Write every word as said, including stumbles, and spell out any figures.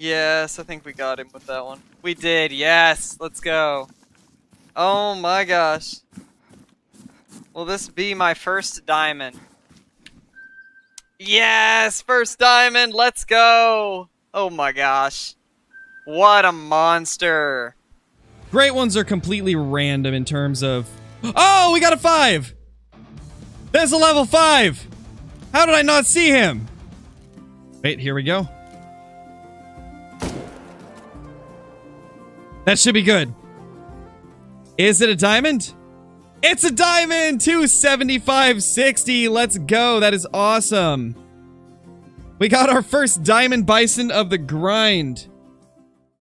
Yes, I think we got him with that one. We did, yes! Let's go. Oh my gosh. Will this be my first diamond? Yes! First diamond! Let's go! Oh my gosh. What a monster. Great ones are completely random in terms of... Oh, we got a five! There's a level five! How did I not see him? Wait, here we go. That should be good. Is it a diamond? It's a diamond! two seventy-five sixty. Let's go. That is awesome. We got our first diamond bison of the grind.